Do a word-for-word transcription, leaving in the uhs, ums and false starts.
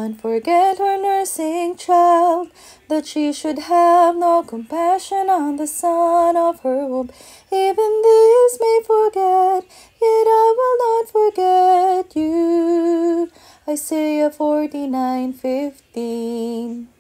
not forget her nursing child, that she should have no compassion on the son of her womb. Even this may forget, yet I will not forget you. Isaiah forty-nine fifteen.